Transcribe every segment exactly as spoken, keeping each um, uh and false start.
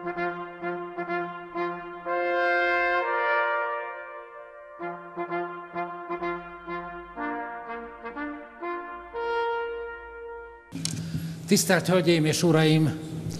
Tisztelt Hölgyeim és Uraim!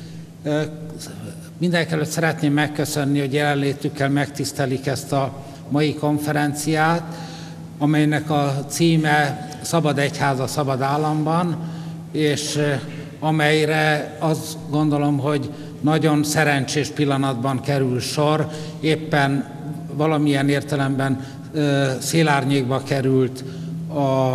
Mindenekelőtt szeretném megköszönni, hogy jelenlétükkel megtisztelik ezt a mai konferenciát, amelynek a címe Szabad Egyház a Szabad Államban, és amelyre azt gondolom, hogy nagyon szerencsés pillanatban kerül sor, éppen valamilyen értelemben szélárnyékba került a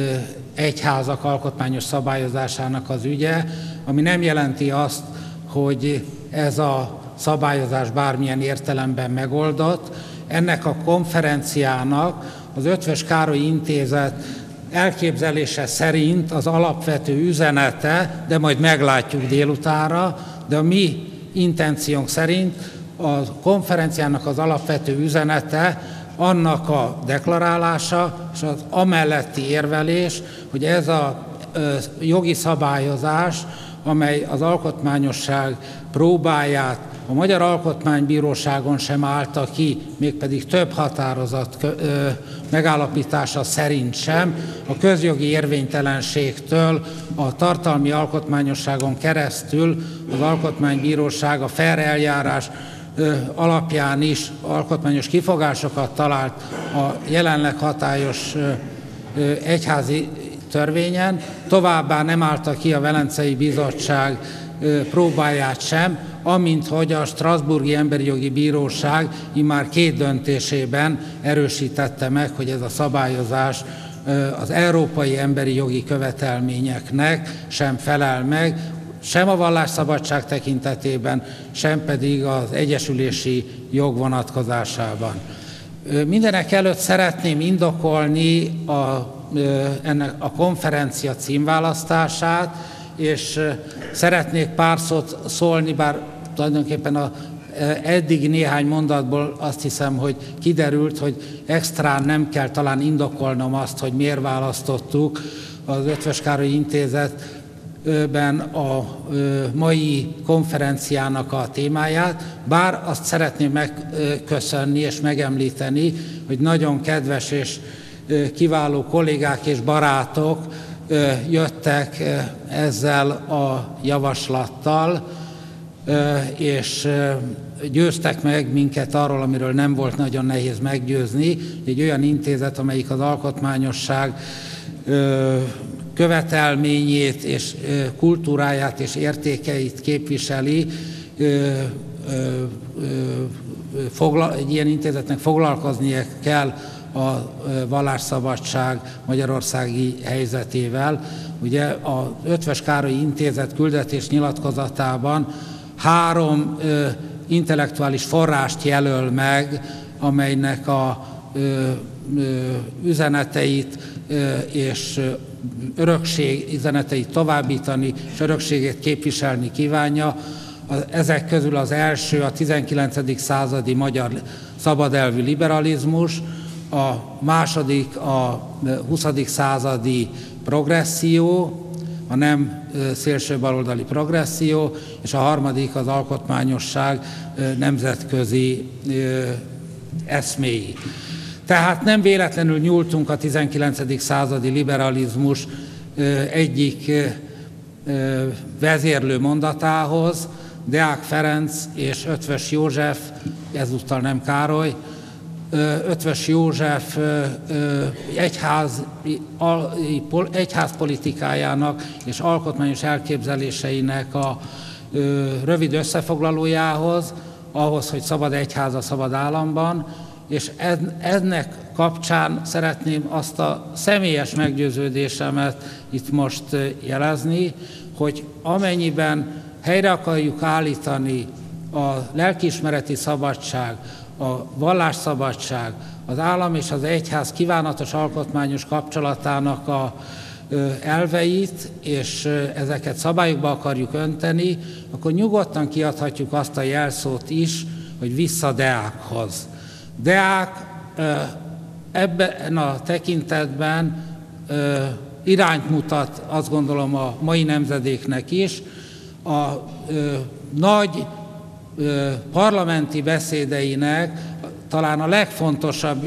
egyházak alkotmányos szabályozásának az ügye, ami nem jelenti azt, hogy ez a szabályozás bármilyen értelemben megoldott. Ennek a konferenciának az Eötvös Károly Intézet elképzelése szerint az alapvető üzenete, de majd meglátjuk délutánra, de a mi intenciónk szerint a konferenciának az alapvető üzenete annak a deklarálása és az amelletti érvelés, hogy ez a jogi szabályozás, amely az alkotmányosság próbáját a Magyar Alkotmánybíróságon sem állta ki, mégpedig több határozat megállapítása szerint sem, a közjogi érvénytelenségtől a tartalmi alkotmányosságon keresztül az Alkotmánybíróság a fair eljárás alapján is alkotmányos kifogásokat talált a jelenleg hatályos egyházi törvényen, továbbá nem állta ki a Velencei Bizottság próbáját sem, amint hogy a Strasbourgi Emberi Jogi Bíróság immár két döntésében erősítette meg, hogy ez a szabályozás az európai emberi jogi követelményeknek sem felel meg, sem a vallásszabadság tekintetében, sem pedig az egyesülési jog vonatkozásában. Mindenek előtt szeretném indokolni a, ennek a konferencia címválasztását, és szeretnék pár szót szólni, bár tulajdonképpen a, eddig néhány mondatból azt hiszem, hogy kiderült, hogy extrán nem kell talán indokolnom azt, hogy miért választottuk az Eötvös Károly Intézet ben a mai konferenciának a témáját, bár azt szeretném megköszönni és megemlíteni, hogy nagyon kedves és kiváló kollégák és barátok jöttek ezzel a javaslattal, és győztek meg minket arról, amiről nem volt nagyon nehéz meggyőzni, egy olyan intézet, amelyik az alkotmányosság követelményét és kultúráját és értékeit képviseli, egy ilyen intézetnek foglalkoznia kell a vallásszabadság magyarországi helyzetével. Ugye az Eötvös Károly Intézet küldetés nyilatkozatában három intellektuális forrást jelöl meg, amelynek a üzeneteit és örökség üzeneteit továbbítani, és örökségét képviselni kívánja. Ezek közül az első a tizenkilencedik századi magyar szabadelvű liberalizmus, a második a huszadik századi progresszió, a nem szélső baloldali progresszió, és a harmadik az alkotmányosság nemzetközi eszméi. Tehát nem véletlenül nyúltunk a tizenkilencedik századi liberalizmus egyik vezérlő mondatához, Deák Ferenc és Eötvös József, ezúttal nem Károly, Eötvös József egyház, egyházpolitikájának és alkotmányos elképzeléseinek a rövid összefoglalójához, ahhoz, hogy szabad egyház a szabad államban, és ennek kapcsán szeretném azt a személyes meggyőződésemet itt most jelezni, hogy amennyiben helyre akarjuk állítani a lelkiismereti szabadság, a vallásszabadság, az állam és az egyház kívánatos alkotmányos kapcsolatának a elveit, és ezeket szabályokba akarjuk önteni, akkor nyugodtan kiadhatjuk azt a jelszót is, hogy vissza Deákhoz. Deák ebben a tekintetben irányt mutat, azt gondolom, a mai nemzedéknek is. A nagy parlamenti beszédeinek talán a legfontosabb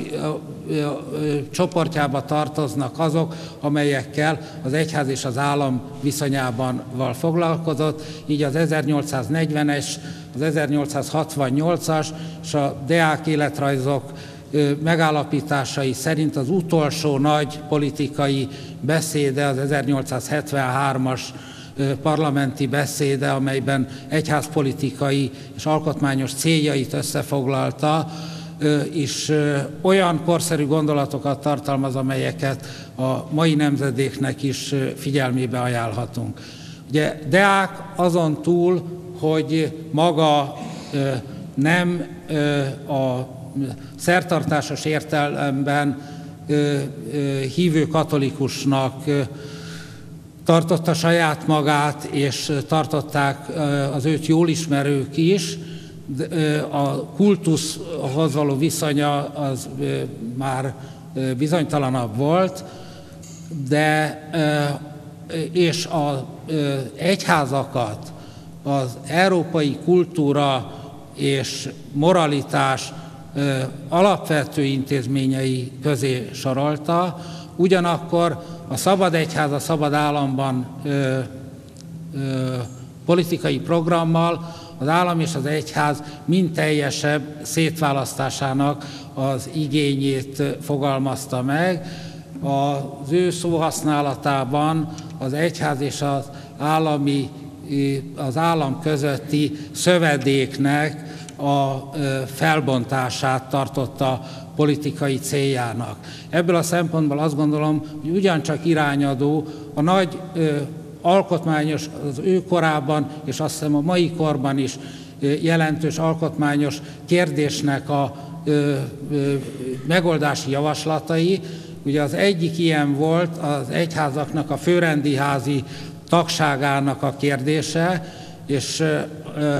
csoportjába tartoznak azok, amelyekkel az egyház és az állam viszonyában foglalkozott, így az ezernyolcszáznegyvenes, az ezernyolcszázhatvannyolcas és a Deák életrajzok megállapításai szerint az utolsó nagy politikai beszéde az ezernyolcszázhetvenhármas parlamenti beszéde, amelyben egyházpolitikai és alkotmányos céljait összefoglalta, és olyan korszerű gondolatokat tartalmaz, amelyeket a mai nemzedéknek is figyelmébe ajánlhatunk. Ugye Deák azon túl, hogy maga nem a szertartásos értelemben hívő katolikusnak tartotta saját magát, és tartották az őt jól ismerők is, a kultuszhoz való viszonya az már bizonytalanabb volt, de és az egyházakat az európai kultúra és moralitás alapvető intézményei közé sorolta, ugyanakkor a szabad egyház a szabad államban ö, ö, politikai programmal az állam és az egyház mind teljesebb szétválasztásának az igényét fogalmazta meg. Az ő szóhasználatában az egyház és az, állami, az állam közötti szövedéknek a felbontását tartotta politikai céljának. Ebből a szempontból azt gondolom, hogy ugyancsak irányadó a nagy ö, alkotmányos, az ő korában, és azt hiszem a mai korban is ö, jelentős alkotmányos kérdésnek a ö, ö, megoldási javaslatai. Ugye az egyik ilyen volt az egyházaknak a főrendi házi tagságának a kérdése, és ö, ö,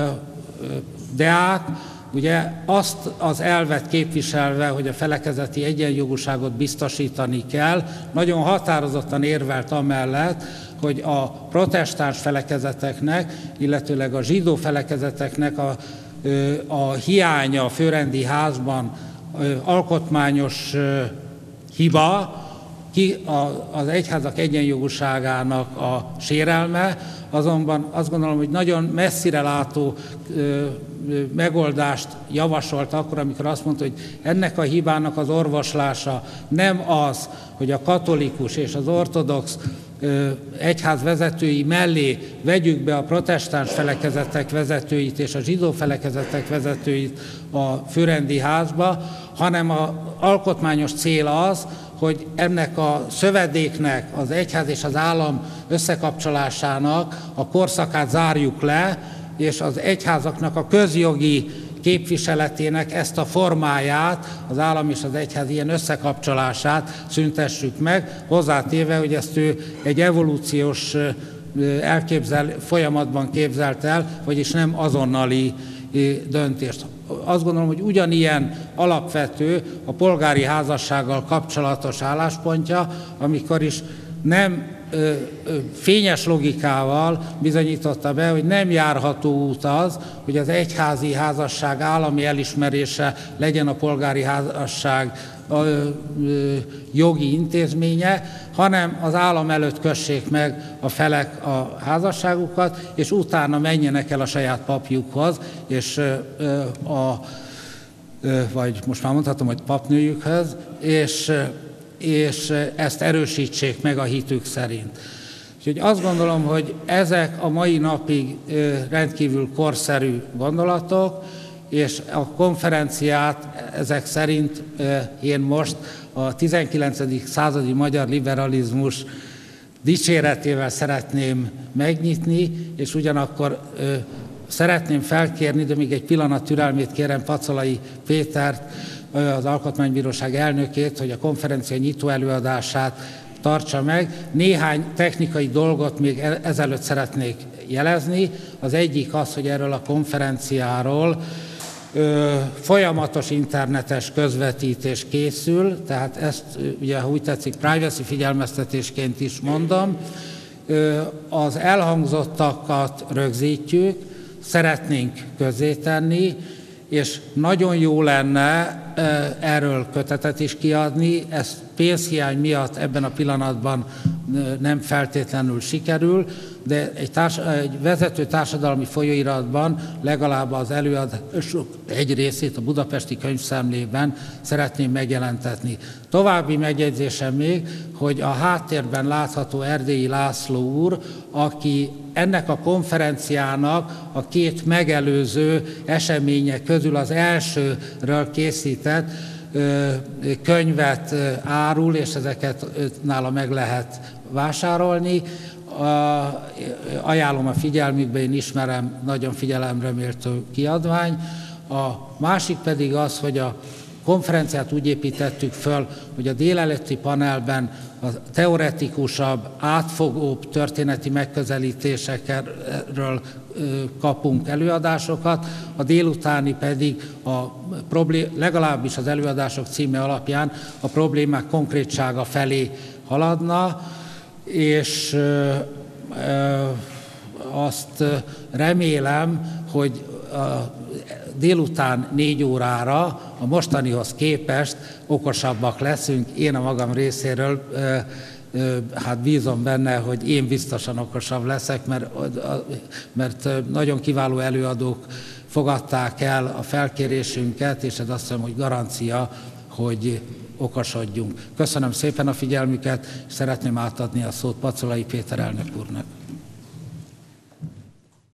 Deák ugye azt az elvet képviselve, hogy a felekezeti egyenjogúságot biztosítani kell, nagyon határozottan érvelt amellett, hogy a protestáns felekezeteknek, illetőleg a zsidó felekezeteknek a, a hiánya a főrendi házban alkotmányos hiba, ki az egyházak egyenjogúságának a sérelme, azonban azt gondolom, hogy nagyon messzire látó megoldást javasolt akkor, amikor azt mondta, hogy ennek a hibának az orvoslása nem az, hogy a katolikus és az ortodox egyház vezetői mellé vegyük be a protestáns felekezetek vezetőit és a zsidó felekezetek vezetőit a főrendi házba, hanem az alkotmányos cél az, hogy ennek a szövedéknek, az egyház és az állam összekapcsolásának a korszakát zárjuk le, és az egyházaknak a közjogi képviseletének ezt a formáját, az állam és az egyház ilyen összekapcsolását szüntessük meg, hozzátéve, hogy ezt ő egy evolúciós elképzel, folyamatban képzelt el, vagyis nem azonnali döntést. Azt gondolom, hogy ugyanilyen alapvető a polgári házassággal kapcsolatos álláspontja, amikor is nem ö, ö, fényes logikával bizonyította be, hogy nem járható út az, hogy az egyházi házasság állami elismerése legyen a polgári házasság ö, ö, jogi intézménye, hanem az állam előtt kössék meg a felek a házasságukat, és utána menjenek el a saját papjukhoz, és ö, ö, a, ö, vagy most már mondhatom, hogy papnőjükhöz, és és ezt erősítsék meg a hitük szerint. Úgyhogy azt gondolom, hogy ezek a mai napig rendkívül korszerű gondolatok, és a konferenciát ezek szerint én most a tizenkilencedik századi magyar liberalizmus dicséretével szeretném megnyitni, és ugyanakkor szeretném felkérni, de még egy pillanat türelmét kérem Pacolai Pétert, az Alkotmánybíróság elnökét, hogy a konferencia nyitó előadását tartsa meg. Néhány technikai dolgot még ezelőtt szeretnék jelezni. Az egyik az, hogy erről a konferenciáról ö, folyamatos internetes közvetítés készül, tehát ezt ugye, ha úgy tetszik, privacy figyelmeztetésként is mondom. Ö, az elhangzottakat rögzítjük, szeretnénk közzétenni, és nagyon jó lenne erről kötetet is kiadni, ez pénzhiány miatt ebben a pillanatban nem feltétlenül sikerül, de egy, társ, egy vezető társadalmi folyóiratban legalább az előadások egy részét a Budapesti Könyvszemlében szeretném megjelentetni. További megjegyzésem még, hogy a háttérben látható Erdélyi László úr, aki ennek a konferenciának a két megelőző eseménye közül az elsőről készített könyvet árul, és ezeket nála meg lehet vásárolni. Ajánlom a figyelmükbe, én ismerem, nagyon figyelemre méltó kiadvány. A másik pedig az, hogy a konferenciát úgy építettük föl, hogy a délelőtti panelben a teoretikusabb, átfogóbb történeti megközelítésekről kapunk előadásokat, a délutáni pedig a problém, legalábbis az előadások címe alapján a problémák konkrétsága felé haladna, és ö, ö, azt remélem, hogy a délután négy órára a mostanihoz képest okosabbak leszünk. Én a magam részéről ö, ö, hát bízom benne, hogy én biztosan okosabb leszek, mert, mert nagyon kiváló előadók fogadták el a felkérésünket, és ez azt hiszem, hogy garancia, hogy okosodjunk. Köszönöm szépen a figyelmüket, és szeretném átadni a szót Pacolai Péter elnök úrnak.